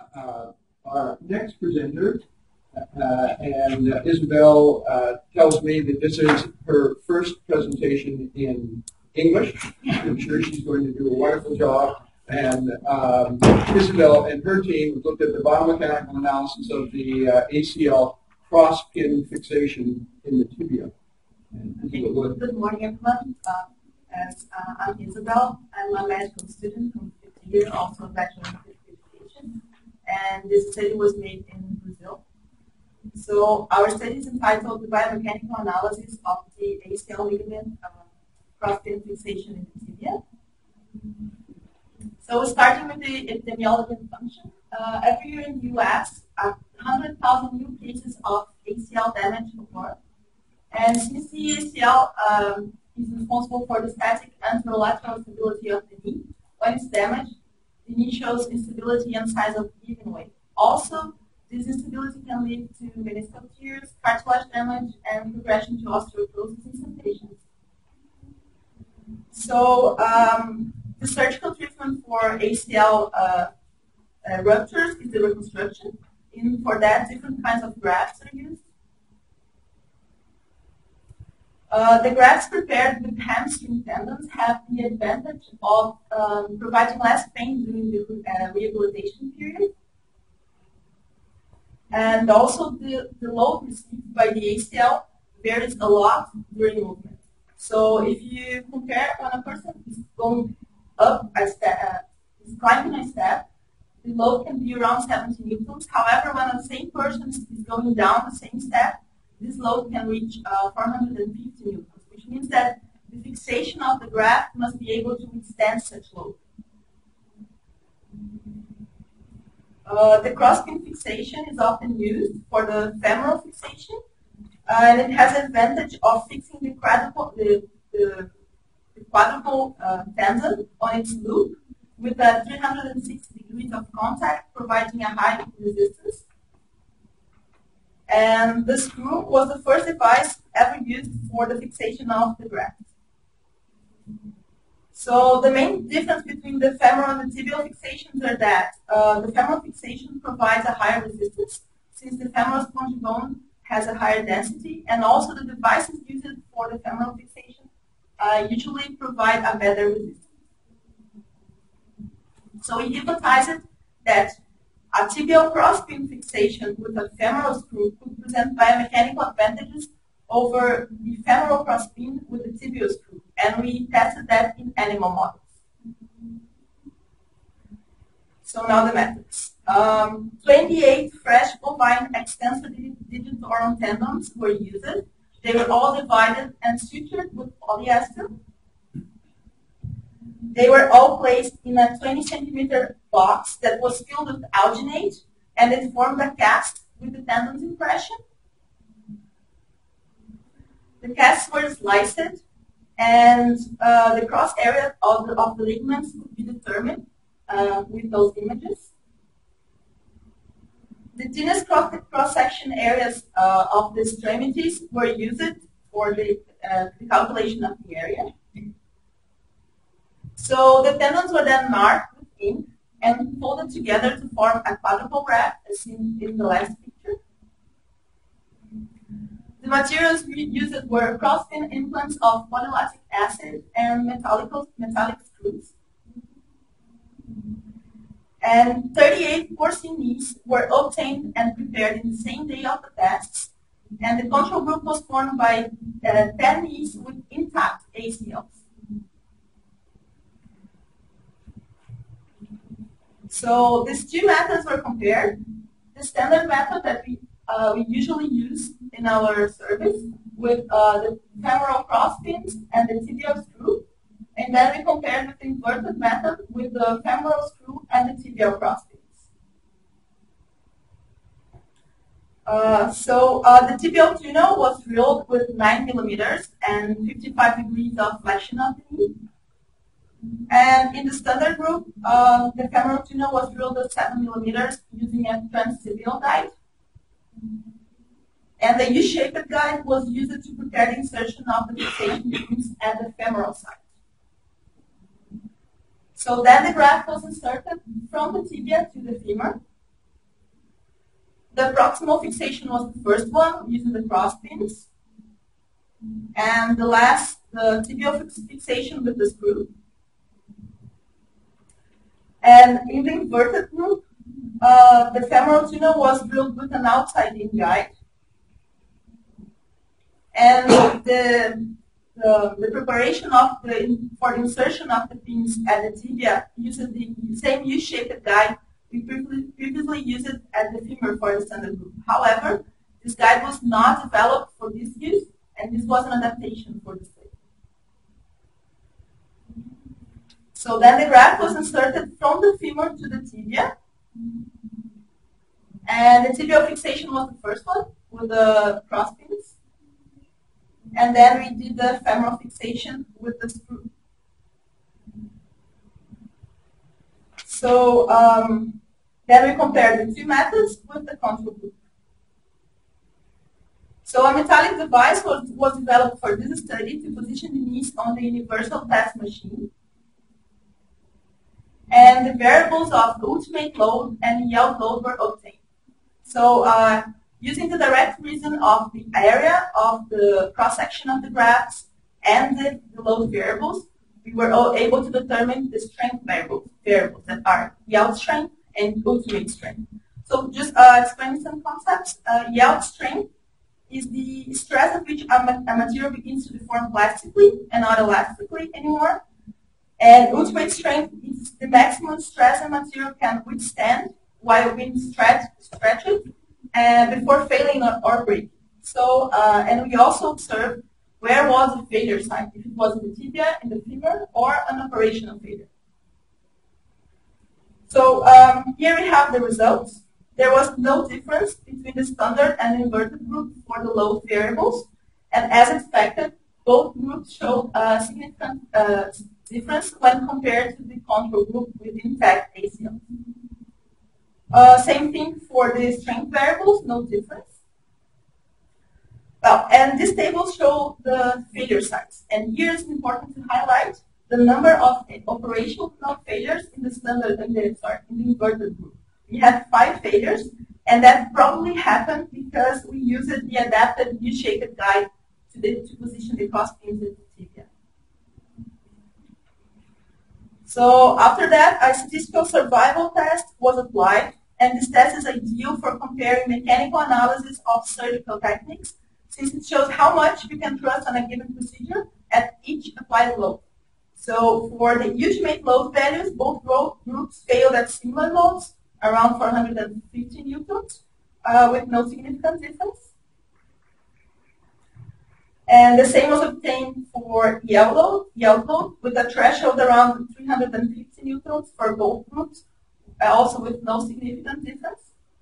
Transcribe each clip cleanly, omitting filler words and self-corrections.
our next presenter, and Isabel tells me that this is her first presentation in English. I'm sure she's going to do a wonderful job. And Isabel and her team looked at the biomechanical analysis of the ACL cross-pin fixation in the tibia. Good morning, everyone. I'm Isabel. I'm a medical student from fifth year, also a bachelor in physical education. And this study was made in Brazil. So our study is entitled The Biomechanical Analysis of the ACL Ligament Cross-Pin Fixation in the Tibia. So starting with the epidemiology and function, every year in the U.S., 100,000 new cases of ACL damage occur. And since the ACL is responsible for the static anterolateral stability of the knee, when it's damaged, the knee shows instability and size of even weight. Also, this instability can lead to meniscal tears, cartilage damage, and progression to osteoporosis in some patients. So, the surgical treatment for ACL ruptures is the reconstruction. And for that, different kinds of grafts are used. The grafts prepared with hamstring tendons have the advantage of providing less pain during the rehabilitation period. And also the load received by the ACL varies a lot during movement. So if you compare when a person is going up a step, is climbing a step, the load can be around 70 newtons. However, when the same person is going down the same step, this load can reach 450 newtons, which means that the fixation of the graft must be able to withstand such load. The cross-pin fixation is often used for the femoral fixation, and it has the advantage of fixing the quadruple tendon on its loop with a 360 degrees of contact, providing a high resistance. And the screw was the first device ever used for the fixation of the graft. So the main difference between the femoral and the tibial fixations are that the femoral fixation provides a higher resistance, since the femoral spongy bone has a higher density, and also the devices used for the femoral fixation usually provide a better resistance. So he hypothesized that a tibial cross-pin fixation with a femoral screw could present biomechanical advantages over the femoral cross-pin with the tibial screw, and we tested that in animal models. So now the methods. 28 fresh bovine extensor digitorum tendons were used. They were all divided and sutured with polyester. They were all placed in a 20 centimeter box that was filled with alginate, and it formed a cast with the tendons impression. The casts were sliced, and the cross area of the ligaments could be determined with those images. The thinnest cross-section areas of the extremities were used for the calculation of the area. So the tendons were then marked with ink and folded together to form a quadruple graft, as seen in the last picture. The materials used were cross-pin implants of polylactic acid and metallic screws. And 38 porcine knees were obtained and prepared in the same day of the tests, and the control group was formed by 10 knees with intact ACLs. So these two methods were compared. The standard method that we usually use in our service with the femoral crosspins and the tibial screw, and then we compared with the inverted method with the femoral screw and the tibial crosspins. The tibial tunnel was drilled with 9 millimeters and 55 degrees of flexion of the knee. And in the standard group, the femoral tunnel was drilled at 7 millimeters using a transtibial guide. And the U-shaped guide was used to prepare the insertion of the fixation joints at the femoral site. So then the graft was inserted from the tibia to the femur, The proximal fixation was the first one, using the cross pins. And the last, the tibial fixation with the screw. And in the inverted group, the femoral tunnel was drilled with an outside-in guide. And the preparation of for the insertion of the pins at the tibia uses the same U-shaped guide we previously used at the femur for the standard group. However, this guide was not developed for this use, and this was an adaptation for the study. So then the graft was inserted from the femur to the tibia, and the tibial fixation was the first one with the cross pins. And then we did the femoral fixation with the screw. So then we compared the two methods with the control group. So a metallic device was developed for this study to position the knees on the universal test machine. And the variables of ultimate load and yield load were obtained. So using the direct reason of the area of the cross-section of the grafts and the load variables, we were able to determine the strength variables that are yield strength and ultimate strength. So just explaining some concepts, yield strength is the stress at which a material begins to deform plastically and not elastically anymore. And ultimate strength is the maximum stress a material can withstand while being stretched before failing or breaking. So, and we also observed where was the failure site, if it was in the tibia, in the femur, or an operational failure. So here we have the results. There was no difference between the standard and inverted group for the load variables, and as expected, both groups showed a significant difference when compared to the control group with intact ACL. Same thing for the strength variables, no difference. Well, and this table shows the failure sites. And here it's important to highlight the number of operational failures in the standard in the inverted group. We had 5 failures, and that probably happened because we used the adapted U-shaped guide to position the cross pins in the tibia. So after that, a statistical survival test was applied, and this test is ideal for comparing mechanical analysis of surgical techniques, since it shows how much we can trust on a given procedure at each applied load. So for the ultimate load values, both groups failed at similar loads, around 450 newtons, with no significant difference. And the same was obtained for yield load, with a threshold around 350 newtons for both groups, also with no significant difference.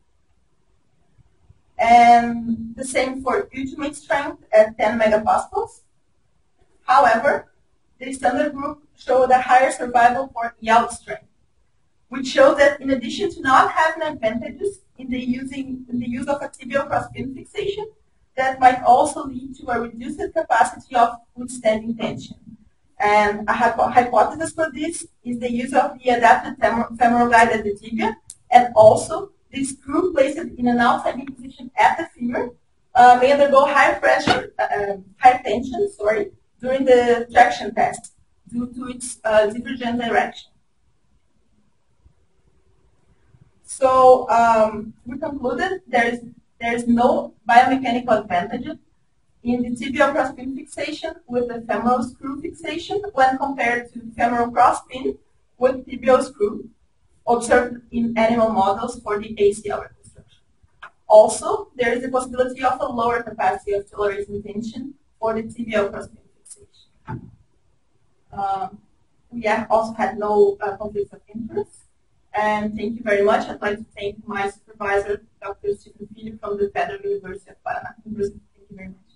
And the same for ultimate strength at 10 megapascals. However, the standard group showed a higher survival for yield strength, which shows that in addition to not having advantages in the use of a tibial cross-pin fixation, that might also lead to a reduced capacity of withstanding tension. And a hypothesis for this is the use of the adapted femoral guide at the tibia, and also the screw placed in an outside position at the femur may undergo higher pressure, higher tension, during the traction test due to its divergent direction. So we concluded there is no biomechanical advantage in the tibial cross-pin fixation with the femoral screw fixation when compared to femoral cross-pin with tibial screw observed in animal models for the ACL reconstruction. Also, there is the possibility of a lower capacity of tolerating tension for the tibial cross-pin fixation. We have also had no conflicts of interest. And thank you very much. I'd like to thank my supervisor, Dr. Stephen Filho from the Federal University of Paraná. Thank you very much.